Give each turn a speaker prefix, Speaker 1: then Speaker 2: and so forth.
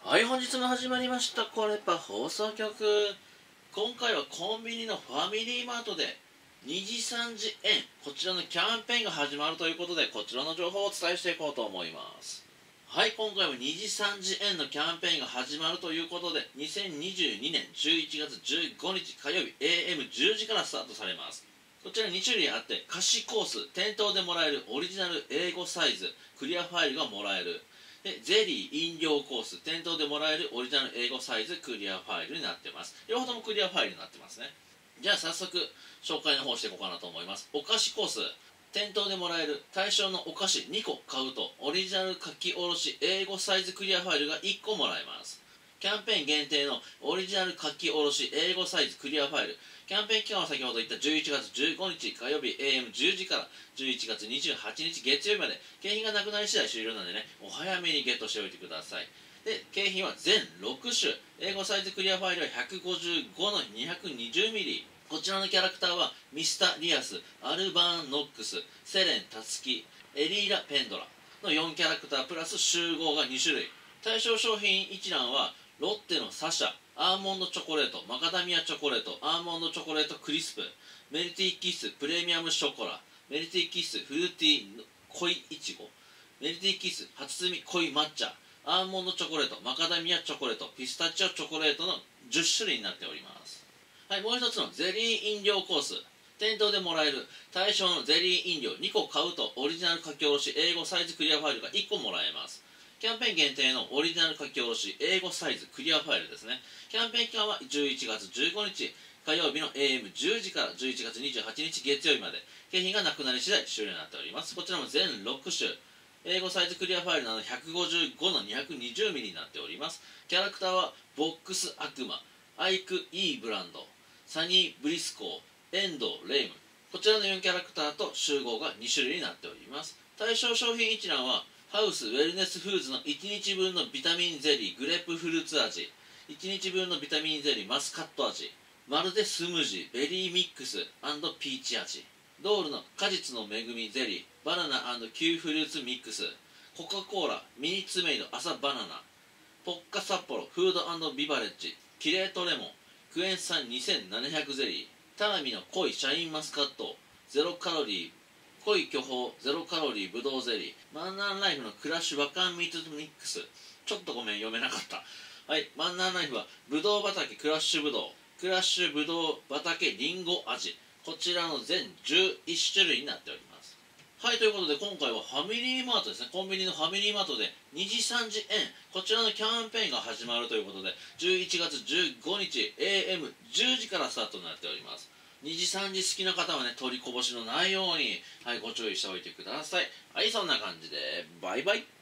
Speaker 1: はい、本日も始まりましたコレパ放送局。今回はコンビニのファミリーマートで2時3時円、こちらのキャンペーンが始まるということで、こちらの情報をお伝えしていこうと思います。はい、今回は2時3時円のキャンペーンが始まるということで、2022年11月15日火曜日 AM10 時からスタートされます。こちら2種類あって、貸しコース、店頭でもらえるオリジナル英語サイズクリアファイルがもらえる。でゼリー飲料コース、店頭でもらえるオリジナル英語サイズクリアファイルになってます。両方ともクリアファイルになってますね。じゃあ早速紹介の方していこうかなと思います。お菓子コース、店頭でもらえる対象のお菓子2個買うとオリジナル書き下ろし英語サイズクリアファイルが1個もらえます。キャンペーン限定のオリジナル書き下ろし英語サイズクリアファイル、キャンペーン期間は先ほど言った11月15日火曜日 AM10 時から11月28日月曜日まで、景品がなくなり次第終了なのでね、お早めにゲットしておいてください。で、景品は全6種、英語サイズクリアファイルは155の 220mm。こちらのキャラクターはミスタリアス、アルバーン・ノックス、セレン・タツキ、エリーラ・ペンドラの4キャラクタープラス集合が2種類。対象商品一覧はロッテのサシャ、アーモンドチョコレート、マカダミアチョコレート、アーモンドチョコレートクリスプ、メルティーキッスプレミアムショコラ、メルティーキッスフルーティー濃いいちご、メルティーキッス初摘み濃い抹茶、アーモンドチョコレート、マカダミアチョコレート、ピスタチオチョコレートの10種類になっております。はい、もう一つのゼリー飲料コース、店頭でもらえる対象のゼリー飲料2個買うとオリジナル書き下ろし英語サイズクリアファイルが1個もらえます。キャンペーン限定のオリジナル書き下ろし英語サイズクリアファイルですね。キャンペーン期間は11月15日火曜日の AM10 時から11月28日月曜日まで、景品がなくなり次第終了になっております。こちらも全6種、英語サイズクリアファイルなど155の 220mm になっております。キャラクターはボックス悪魔、アイク・イー・ブランド、サニー・ブリスコー、エンド・レイム、こちらの4キャラクターと集合が2種類になっております。対象商品一覧はハウスウェルネスフーズの1日分のビタミンゼリーグレープフルーツ味、1日分のビタミンゼリーマスカット味、まるでスムージーベリーミックス&ピーチ味、ドールの果実の恵みゼリーバナナ&キューフルーツミックス、コカ・コーラミニッツメイド朝バナナ、ポッカ札幌フード&ビバレッジキレートレモン、クエン酸2700ゼリー、タラミの濃いシャインマスカットゼロカロリー濃い巨峰ゼロカロリーブドウゼリー、マンナンライフのクラッシュ和漢ミートミックス、ちょっとごめん読めなかった。はい、マンナンライフはブドウ畑クラッシュブドウ、クラッシュブドウ畑リンゴ味、こちらの全11種類になっております。はい、ということで今回はファミリーマートですね、コンビニのファミリーマートで2時3時円、こちらのキャンペーンが始まるということで、11月15日 AM10 時からスタートになっております。2時3時好きな方はね、取りこぼしのないように、はい、ご注意しておいてください。はい、そんな感じでバイバイ。